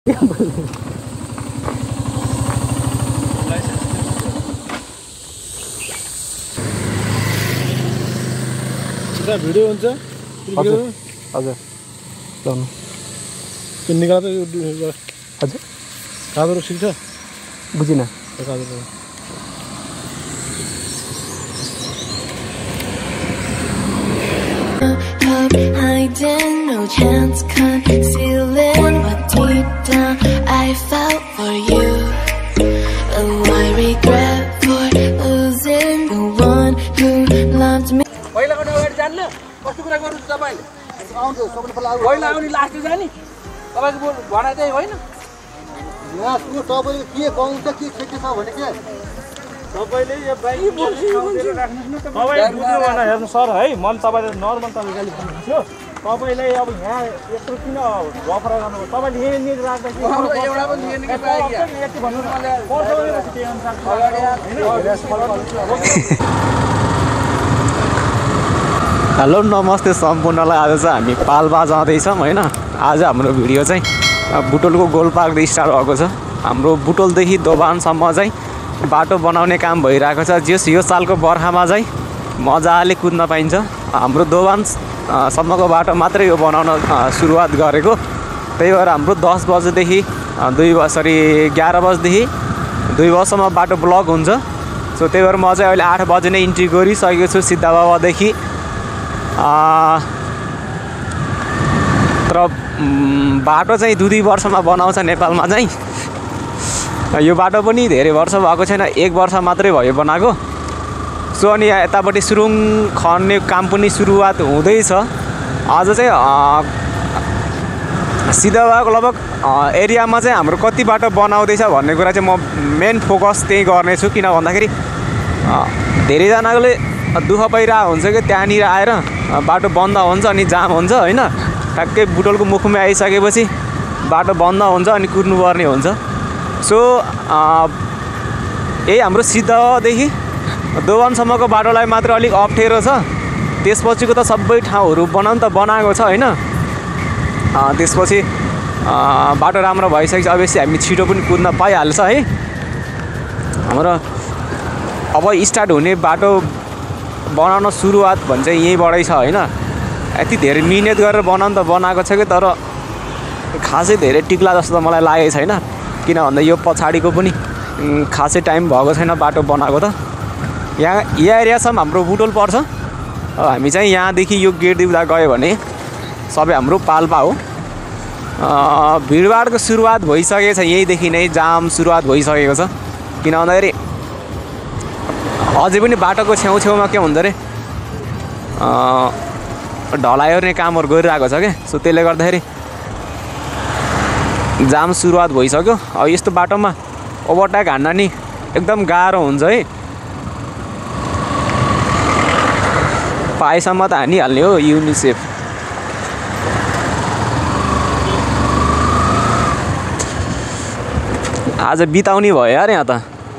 Video हुन्छ हजुर लाउनु त्यो निकाल्दा हजुर कागजहरू सिक्छ बुझिन कागजहरू hiding, no chance concealing what deep down I felt for you. Oh, I regret for losing the one who loved me. पहिला को अगाडि जान्न कस्तो कुरा गर्नु तपाईले आउँछ सबैले पहिला आउने लास्ट जाने तपाईको भनाइ चाहिँ होइन यहाँ सुन्नु तपाईले के पाउँछ के ठेक्के छ भने के तपाईले यो बाइक राख्नुस् न तपाईँ बुझ्नु भएन हेर्नु सर है मन तपाईले नर्मल तरिकाले भन्नुहुन्छ तपाईलाई अब यहाँ यत्रो किन बफर गर्नु तपाईले यही निज राख्दा के एउटा पनि लिएन कि बाइक यति भन्नु मलाई त्यही अनुसार हेलो नमस्ते सम्पूर्णलाई आज चाहिँ हामी पाल्पा जाँदैछौँ होइन आज हाम्रो भिडियो चाहिँ बुटोलको गोलपार्कदेखि स्टार्ट भएको छ हाम्रो बुटोलदेखि दोभानसम्म चाहिँ बाटो बनाउने काम भइरहेको छ जस यो सालको बर्खामा चाहिँ मजाले कुद्न पाइन्छ हाम्रो दोभानसम्मको बाटो मात्रै यो बनाउन सुरुवात गरेको त्यही भएर हाम्रो 10 बजेदेखि 11 बजेदेखि 2 बजेसम्म बाटो ब्लक हुन्छ सो त्यही भएर म चाहिँ अहिले 8 बजे नै इन्ट्री गरिसकेको छु सिद्धाबाबादेखि तर बाटो चाहिँ 2 वर्षमा बनाउँछ नेपालमा चाहिँ यो बाटो पनि धेरै वर्ष भएको छैन 1 वर्ष मात्रै भयो बनाएको सो अनि यतापट्टि सुरुङ खन्ने काम पनि सुरुवात हुँदैछ आज चाहिँ सिद्धाबाबाको लगभग एरियामा चाहिँ हाम्रो कति बाटो बनाउँदैछ भन्ने कुरा चाहिँ म मेन फोकस त्यही गर्नेछु किन भन्दाखेरि धेरैजनाले दुःख पाइरहेको हुन्छ कि त्यहाँनिर आएर बाटो बन्द हुन्छ अनि जाम हुन्छ होइन ठ्याक्कै बुटोलको मुखमै आइसकेपछि बाटो बन्द हुन्छ अनि कुर्नुपर्ने हुन्छ सो यही हाम्रो सिद्धाबाबादेखि दोभानसम्मको बाटोलाई मात्र अलिक अप्ठ्यारो छ त्यसपछिको त सबै ठाउँहरू बनाउनु त बनाएको छ होइन त्यसपछि बाटो राम्रो भइसकेपछि अवश्य हामी छिटो पनि कुद्न पाइहाल्छ है हाम्रो अब स्टार्ट हुने बाटो बनाउन सुरुवात भन्छ यहीँबाटै छ होइन यति धेरै मिहिनेत गरेर बनाउनु त बनाएको छ कि तर खासै धेरै टिक्ला जस्तो त मलाई लागेको छैन किन भन्दा यो पछाडिको पनि खासै टाइम भएको छैन बाटो बनाएको त यहाँ एरियासम्म हाम्रो बुटोल पर्छ हामी चाहिँ यहाँदेखि यो गेट दिउँदा गयो भने सबै हाम्रो पाल्पा हो भिडभाडको सुरुवात भइसकेको छ यहीँदेखि नै जाम सुरुवात भइसकेको छ किन भन्दाखेरि अझै पनि बाटोको छेउछेउमा के हुन्छ अरे ढलाइ गर्ने कामहरू गरिरहेको छ क्या सो त्यसले गर्दाखेरि जाम सुरुवात भइसक्यो अब यस्तो बाटोमा ओभरटेक हान्न नि एकदम गाह्रो हुन्छ है पाएसम्म त हानिहाल्ने हो युनिसेफ आज बिताउने भयो यार यहाँ त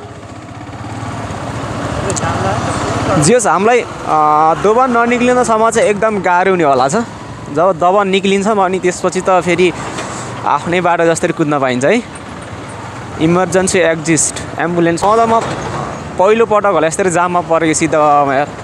जियोस् हामीलाई दोभान ननिक्लिँदासम्म चाहिँ एकदम गाह्रो हुने होला छ जब दोभान निक्लिन्छ अनि त्यसपछि त फेरि आफ्नै बाटो जसरी कुद्न पाइन्छ है इमर्जेन्सी एक्जिस्ट एम्बुलेन्स त म पहिलो पटक होला यसरी जाममा परेको सिद्धाबाबामा यार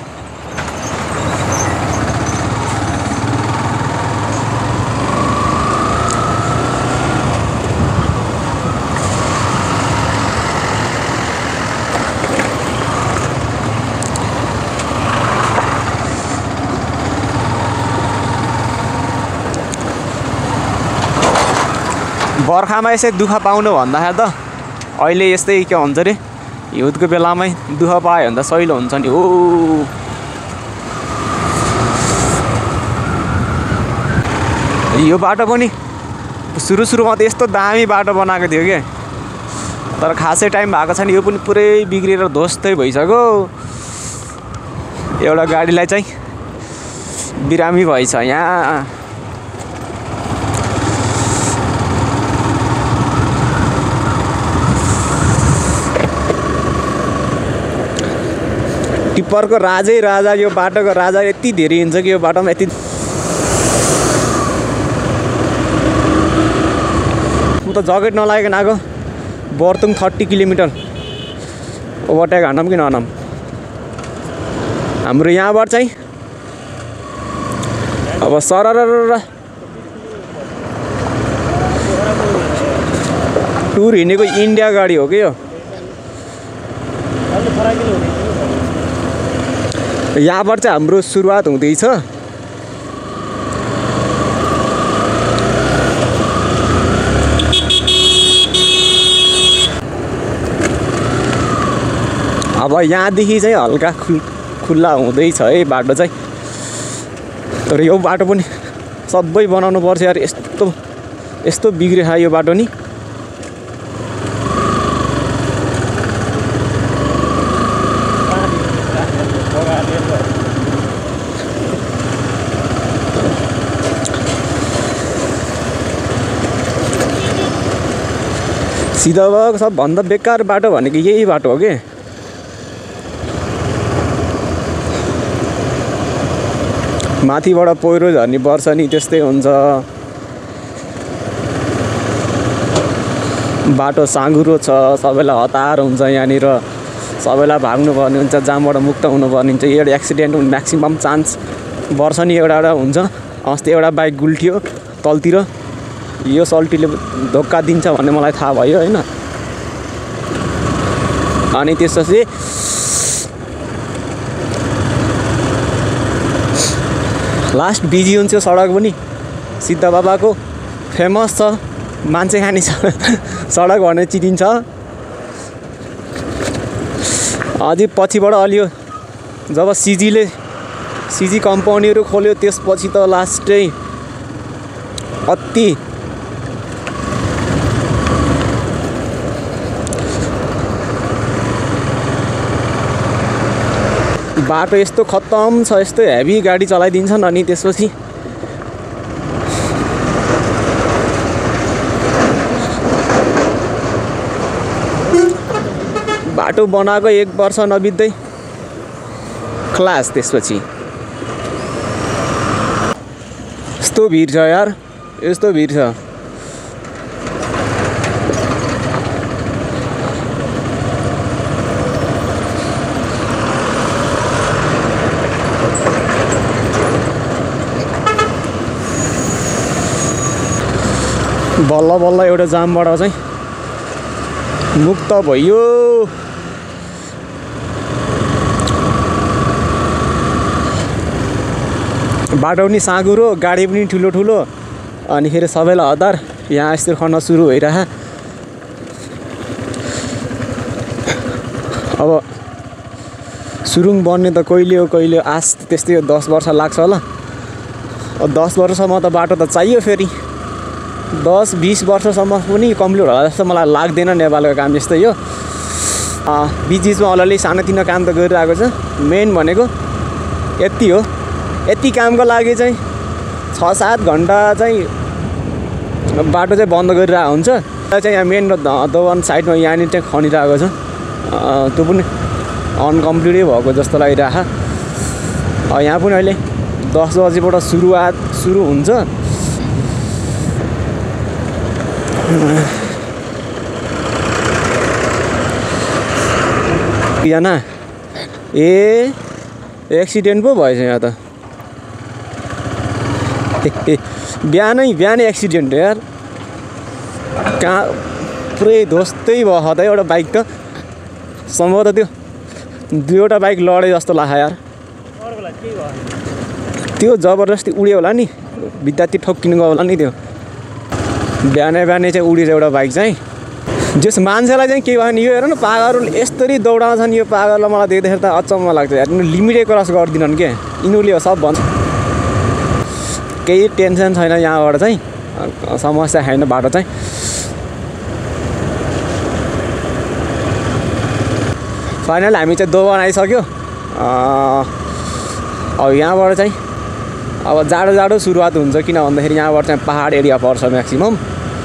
बर्खामा यसै दुःख पाउनु भन्दाखेरि त अहिले यस्तै के भन्छ अरे हिउँदको बेलामै दुःख पायो भने त सहिलो हुन्छ नि हो यो बाटो पनि सुरुमा त यस्तो दामी बाटो बनाएको थियो क्या तर खासै टाइम भएको छैन यो पनि पुरै बिग्रेर ध्वस्तै भइसक्यो एउटा गाडीलाई चाहिँ बिरामी भइछ यहाँ टिप्परको राजै राजा यो बाटोको राजा यति धेरै हुन्छ कि यो बाटोमा यति त जकेट नलागेको आएको बर्तुङ 30 किलोमिटर ओभरटेक हान्नौँ कि नहानौँ हाम्रो यहाँबाट चाहिँ अब सरर टुर हिँडेको इन्डिया गाडी हो कि यो यहाँबाट चाहिँ हाम्रो सुरुवात हुँदैछ अब यहाँदेखि चाहिँ हल्का खुल्ला हुँदैछ है बाटो चाहिँ तर यो बाटो पनि सबै बनाउनु पर्छ यार यस्तो बिग्रेछ यो बाटो नि सिधा भएको सबभन्दा बेकार बाटो भनेको यही बाटो हो कि माथिबाट पहिरो झर्ने पर्छ नि त्यस्तै हुन्छ बाटो साँघुरो छ सबैलाई हतार हुन्छ यहाँनिर सबैलाई भाग्नुपर्ने हुन्छ जामबाट मुक्त हुनुपर्ने हुन्छ एउटा एक्सिडेन्ट हुने म्याक्सिमम चान्स वर्ष नि एउटा हुन्छ अस्ति एउटा बाइक गुल्टियो तलतिर यो सल्टीले धोका दिन्छ भन्ने मलाई थाहा भयो हैन अनि त्यसपछि लास्ट बिजी हुन्छ सडक पनि सिद्ध बाबाको फेमस छ मान्छे खाने सडक भनेर चिनिन्छ अझै पछिबाट अलियो जब सिजी कम्पनीहरू खोल्यो त्यसपछि त लास्टै अति बाटो यस्तो खत्तम छ यस्तो हेभी गाडी चलाइदिन्छन् अनि त्यसपछि बाटो बनाएको 1 वर्ष नबित्दै क्लास त्यसपछि यस्तो भिड छ यार यस्तो भिड छ बल्ल बल्ल एउटा जामबाट चाहिँ मुक्त भयो बाटो पनि साँघुरो गाडी पनि ठुलो ठुलो अनि फेरि सबैलाई हतार यहाँ यस्तो खन्न सुरु भइरह अब सुरुङ बन्ने त कहिले हो कहिले आस त्यस्तै 10 वर्ष लाग्छ होला 10 वर्षसम्म त बाटो त चाहियो फेरि 10-20 वर्षसम्म पनि कम्प्लिट होला जस्तो मलाई लाग्दैन नेपालको काम जस्तै यो बिचमा अलिअलि सानोतिनो काम त गरिरहेको छ मेन भनेको यति हो यति कामको लागि चाहिँ 6-7 घन्टा चाहिँ बाटो चाहिँ बन्द गरिरहेको हुन्छ चाहिँ यहाँ मेन दोवन साइडमा यहाँनिर चाहिँ खनिरहेको छ त्यो पनि अनकम्प्लिटै भएको जस्तो लागिरहेको यहाँ पनि अहिले 10 बजीबाट सुरु हुन्छ यहाँ एक्सिडेन्ट पो भएछ यहाँ त बिहानै एक्सिडेन्ट हो यार कहाँ पुरै ध्वस्तै भयो त एउटा बाइक त सम्भवतः त्यो 2वटा बाइक लडे जस्तो लाग्छ यार त्यो जबरजस्ती उड्यो होला नि विद्यार्थी ठोक्किनु गयो होला नि त्यो बिहानै चाहिँ उडिन्छ एउटा बाइक चाहिँ जस मान्छेलाई चाहिँ के भयो नि यो हेर न पागलहरूले यसरी दौडाउँछन् यो पागललाई मलाई देख्दाखेरि त अचम्म लाग्छ यार यिनीहरू लिमिटै क्रस गर्दिनन् के यिनीहरूले सब भन्छ केही टेन्सन छैन यहाँबाट चाहिँ समस्या छैन बाटो चाहिँ फाइनल हामी चाहिँ दोवन आइसक्यो अब यहाँबाट चाहिँ अब जाडो सुरुवात हुन्छ किन भन्दाखेरि यहाँबाट चाहिँ पहाड एरिया पर्छ म्याक्सिमम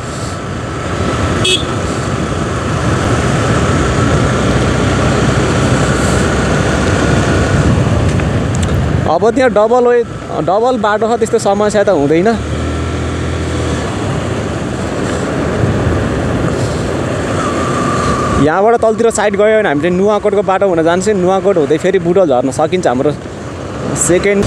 अब त्यहाँ डबल बाटो छ त्यस्तो समस्या त हुँदैन यहाँबाट तलतिर साइड गयो भने हामी चाहिँ नुवाकोटको बाटो हुन जान्छौँ। नुवाकोट हुँदै फेरि बुटोल झर्न सकिन्छ। हाम्रो सेकेन्ड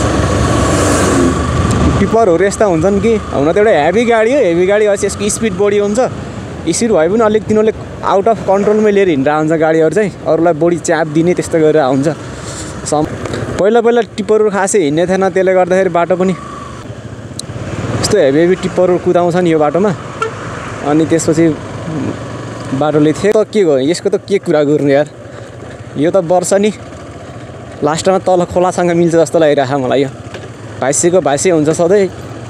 टिपरहरू यस्ता हुन्छन् कि हुन त एउटा हेभी गाडी हो। हेभी गाडी अझ यसको स्पिड बढी हुन्छ। स्पिड भए पनि अलिक तिनीहरूले आउट अफ कन्ट्रोलमै लिएर हिँडेर हुन्छ गाडीहरू चाहिँ। अरूलाई बढी च्याप दिने त्यस्तो गरेर हुन्छ। पहिला पहिला टिप्परहरू खासै हिँड्ने थिएन, त्यसले गर्दाखेरि बाटो पनि यस्तो हेभी हेभी टिप्परहरू कुदाउँछन् यो बाटोमा। अनि त्यसपछि बाटोले थियो त के गर्यो यसको त के कुरा गर्नु यार। यो त वर्ष नि लास्टमा तल खोलासँग मिल्छ जस्तो लागिरहेको मलाई। यो भाइसीको भाइसी हुन्छ सधैँ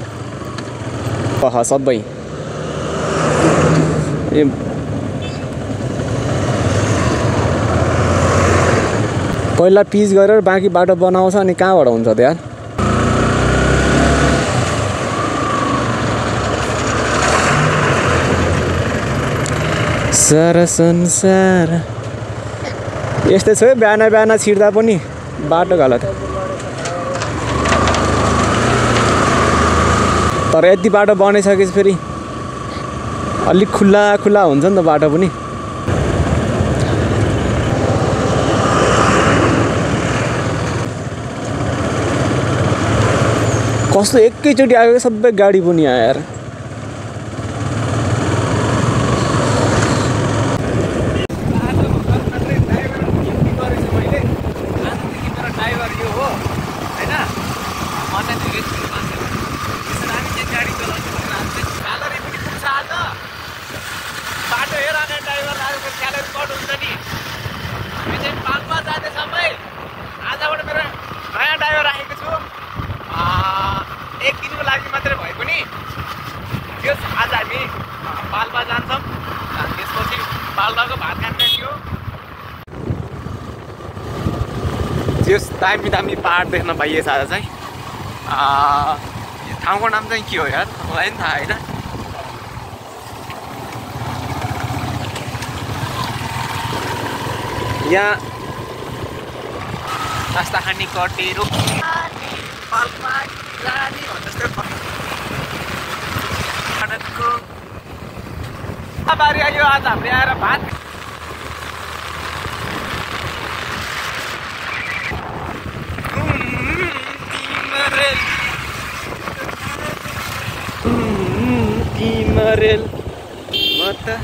सबै। पहिला पिच गरेर बाँकी बाटो बनाउँछ अनि कहाँबाट हुन्छ त यार। सारा संसार यस्तै छ है। बिहान बिहान छिर्दा पनि बाटो गलत। तर यति बाटो बनाइसकेपछि फेरि अलिक खुल्ला खुल्ला हुन्छ नि त बाटो पनि। कस्तो एकैचोटि आएको सबै गाडी पनि आयो यार। एक दिनको लागि मात्रै भए पनि त्यस आज हामी पाल्पा जान्छौँ। त्यसपछि पाल्पाको भात खाने थियो। त्यस दामी दामी पहाड देख्न पाइएछ आज चाहिँ। यो ठाउँको नाम चाहिँ के हो यार मलाई पनि थाहा होइन। यहाँ नास्ता खाने कटेरो बारी आयो आज हाम्रो आएर भात मरेल म त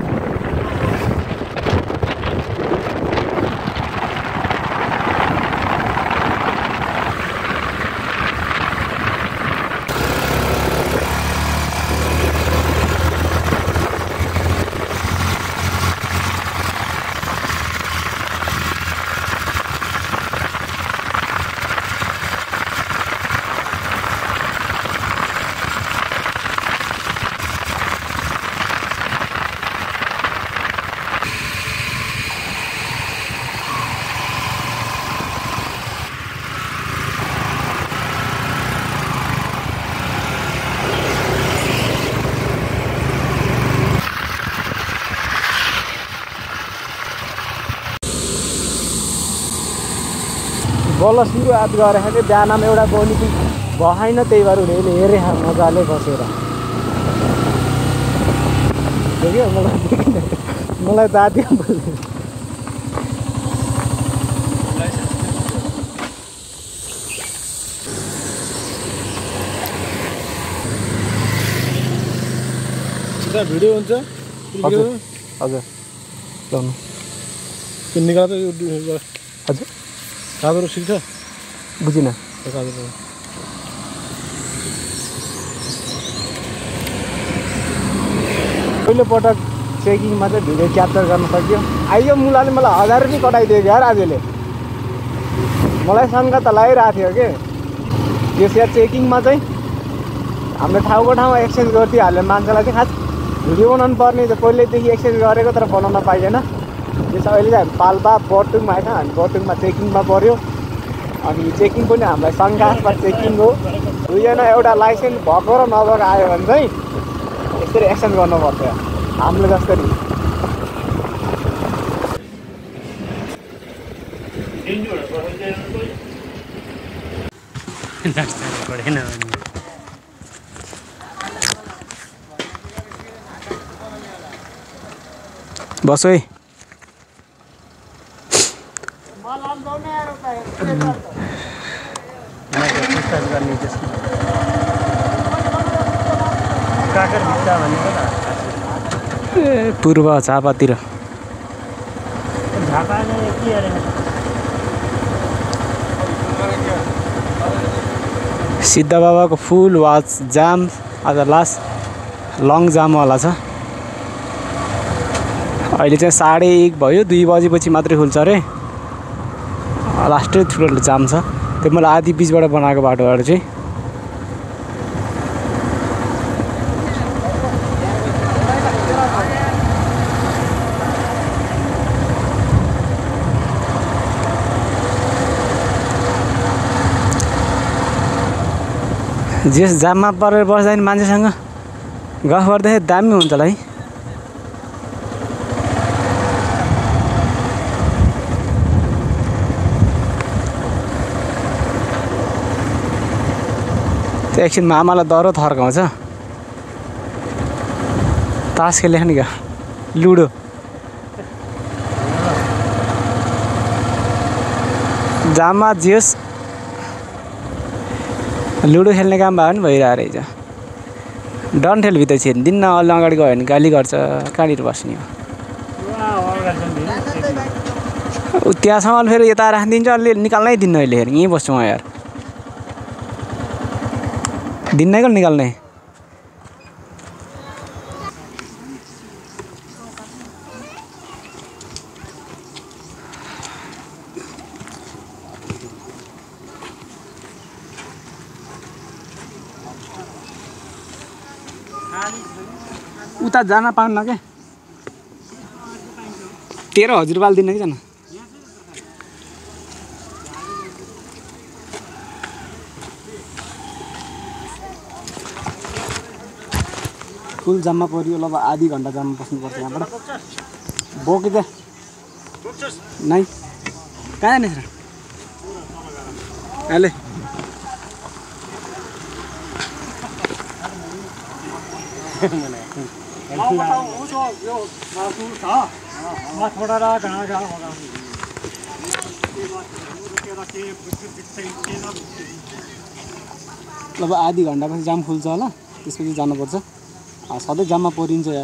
बल्ल सुरुवात गरेको कि बिहानमा एउटा बनी पनि भएन। त्यही भएर उनीहरूले हेरेर मजाले बसेर देख्यो। मलाई दादी भिडियो हुन्छ। हजुर हजुर निकाल्दा हजुर कादो सिक्छ बुझिनँ। पहिलोपटक चेकिङमा चाहिँ भिडियो क्याप्चर गर्न सक्यो। आइयो मुलाले मलाई 1000 रुपियाँ कटाइदियो यार आजले। मलाई शङ्का त लागिरहेको थियो कि त्यस यार चेकिङमा चाहिँ हाम्रो ठाउँको ठाउँमा एक्सचेन्ज गरिदिइहाल्यो मान्छेलाई चाहिँ। खास भिडियो बनाउनु पर्ने चाहिँ पहिल्यैदेखि एक्सचेन्ज गरेको तर बनाउन पाइएन। त्यस अहिले चाहिँ हामी पाल्पा बटुङमा आएछ। हामी बटुङमा चेकिङमा पऱ्यो। अनि चेकिङ पनि हामीलाई शङ्कास्पद चेकिङ हो। दुईजना एउटा लाइसेन्स भएको र नभएको आयो भने चाहिँ यसरी एक्सचेन्ज गर्नुपर्छ हामीले जसरी। बस है पूर्व झापातिर सिद्ध बाबाको फुल वाच जाम आज लास्ट लङ जामवाला छ अहिले चाहिँ 1:30 भयो 2 बजेपछि मात्रै खुल्छ अरे लास्टै ठुलो जाम छ त्यो मैले आधी बिचबाट बनाएको बाटोबाट चाहिँ जस जाममा परेर बस्दा नि मान्छेसँग गफ गर्दाखेरि दामी हुन्छ होला है त्यो एकछिन मामालाई डह्रो थर्काउँछ तास खेल्ने नि क्या लुडो जाममा जेस लुडो खेल्ने काम भयो भने भइरहेको रहेछ डन्ठेलभित्र छिर्दिन्न अलि अगाडि गयो भने गाली गर्छ कहाँनिर बस्ने हो त्यहाँसम्म फेरि यता राखिदिन्छ अलि निकाल्नै दिन्न अहिले हेर यहीँ बस्छु म यार दिन्नै कहिले निकाल्ने उता जान पाउन्न क्या 13,000 रुपियाँ दिन्न कि जान फुल जाममा पऱ्यो ल अब आधी घन्टा जाममा बस्नुपर्छ यहाँबाट बोकी त नै कहाँ जाने सर अहिले अब आधी घन्टापछि जाम खुल्छ होला त्यसपछि जानुपर्छ सधैँ जाममा परिन्छ यार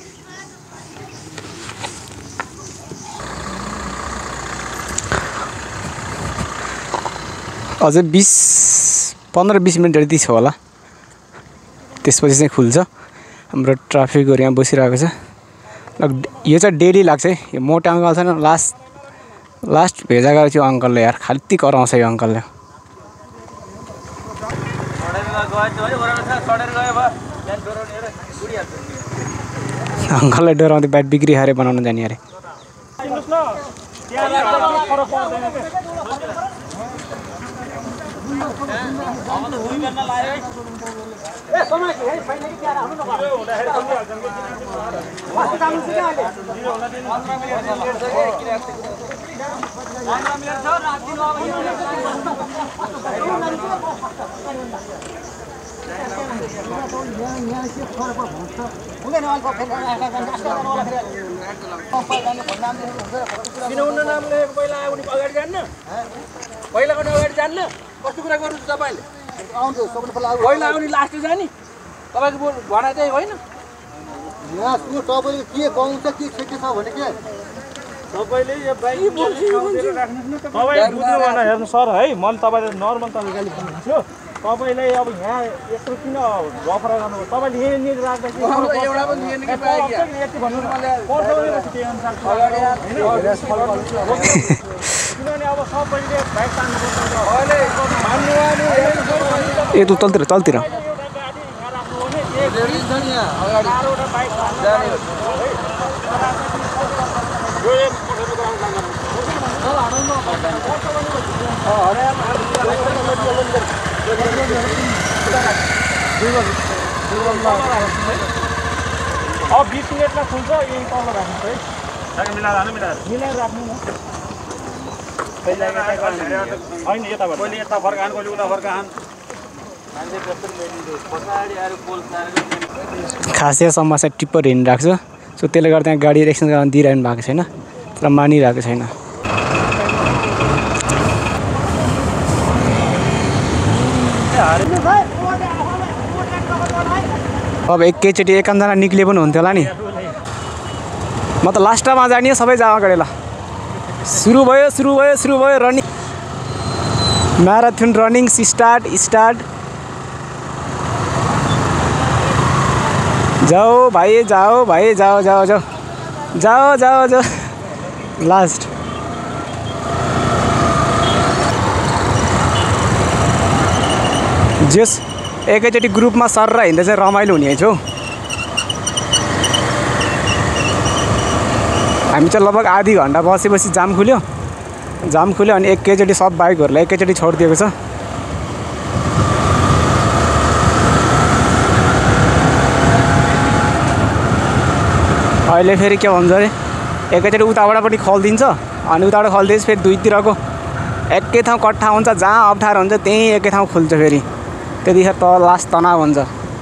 अझै 15-20 मिनट जति छ होला त्यसपछि चाहिँ खुल्छ हाम्रो ट्राफिकहरू यहाँ बसिरहेको छ यो चाहिँ डेली लाग्छ है यो मोटे अङ्कल छैन लास्ट भेजा गएको थियो अङ्कलले यार खाली कराउँछ यो अङ्कलले अङ्कललाई डराउँदै ब्याट बिक्री खाएर बनाउन जाने अरे कस्तो कुरा गर्नु तपाईले पहिला आउने लास्ट जाने तपाईको भनाइ चाहिँ होइन यहाँ तपाईँले के पाउँछ के क्षति छ भने के तपाईँले यो बाइक तपाईँ बुझ्नु भएन हेर्नु सर है मैले तपाईँले नर्मल तपाईँ गाली भन्नुहुन्थ्यो तपाईँले अब यहाँ यत्रो किन गफरा गर्नुभयो तपाईँले यही निज राख्दाखेरि एउटा पनि दिएन कि पाए क्या यति भन्नु किनभने अब सबैले बाइक तान्नुपर्छ ए तँ तलतिर अब 20 मिनटमा खुल्छ यही तल राख्नु है मिलाएर राख्नु न होइन यताबाट कहिले यता फर्काहान कहिले उता फर्काहान खासै समस्या टिप्पर हिँडिरहेको छ सो त्यसले गर्दा त्यहाँ गाडी एक्सचेन्ज गर्न दिइरहनु भएको छैन तर मानिरहेको छैन। अब एकैचोटि एकान्तजना निक्ले पनि हुन्थ्यो होला नि। म त लास्टमा जाने सबै जामा गरे ल। सुरु भयो रनिङ म्याराथन रनिङ स्टार्ट जाओ भाइ जाओ लास्ट जस एकैचोटि ग्रुपमा सर र हिँड्दा चाहिँ रमाइलो हुने है छौ। हामी चाहिँ लगभग आधी घन्टा बसेपछि जाम खुल्यो अनि एकैचोटि सब बाइकहरूलाई एकैचोटि छोडिदिएको छ। अहिले फेरि के भन्छ अरे एकैचोटि उताबाट पनि खोलिदिन्छ अनि उताबाट खोलिदिएपछि फेरि दुईतिरको एकै ठाउँ कट्ठा हुन्छ जहाँ अप्ठ्यारो हुन्छ त्यहीँ एकै ठाउँ खुल्छ फेरि त्यतिखेर त लास्ट तनाव हुन्छ।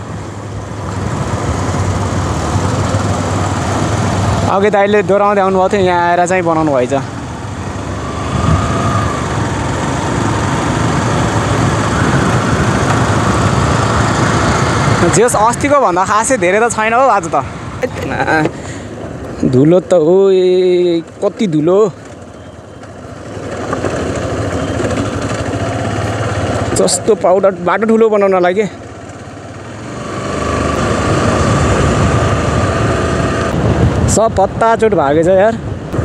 अघि दाइले दोहोऱ्याउँदै आउनुभएको थियो यहाँ आएर चाहिँ बनाउनु भएछ। जेस अस्तिको भन्दा खासै धेरै त छैन हौ आज त। धुलो त हो कति धुलो जस्तो पाउडर बाटो ठुलो बनाउन लागि सब पत्ताचोट भागेछ यार।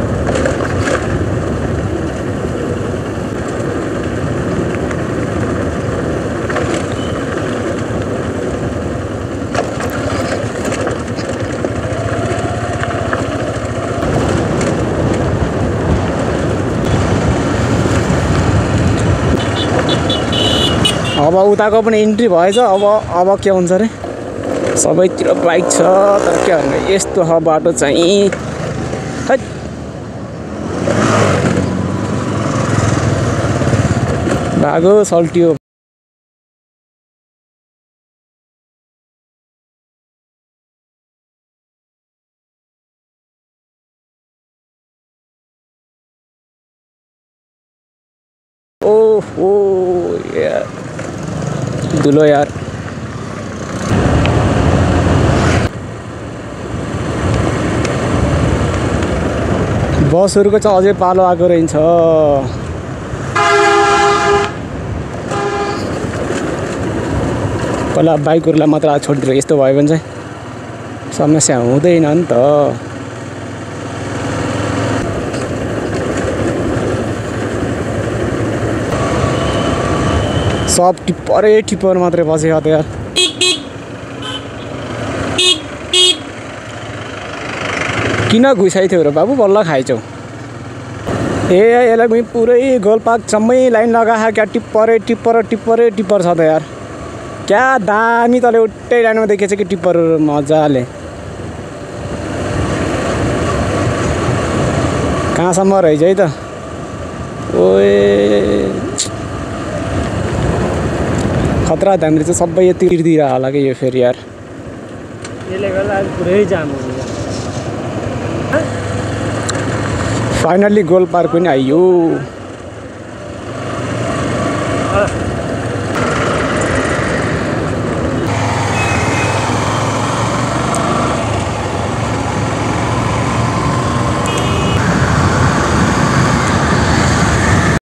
अब उताको पनि इन्ट्री भएछ। अब के हुन्छ अरे सबैतिर बाइक छ तर के भन्ने यस्तो छ बाटो चाहिँ भागो सल्टियो। ओहो यार धुलो यार। बसहरूको चाहिँ अझै पालो आएको रहेछ। पहिला बाइकहरूलाई मात्र छोडिदिएर यस्तो भयो भने चाहिँ समस्या हुँदैन नि त। सब टिप्पर मात्रै बसेको त यार। किन घुसाइ थियो र बाबु बल्ल खाइछौ यसलाई पुरै गोलपाकसम्मै लाइन लगाएको क्या टिप्पर छ त यार। क्या दामी तले उल्टै लाइनमा देखेछ कि टिप्पर मजाले। कहाँसम्म रहेछ है त ओए खतरा दामी चाहिँ सबै यति तिर्दिएर होला कि यो फेरि यार। यसले गर्दा आज पुरै जाम हुन्छ। फाइनल्ली गोल पार्क पनि आइयो।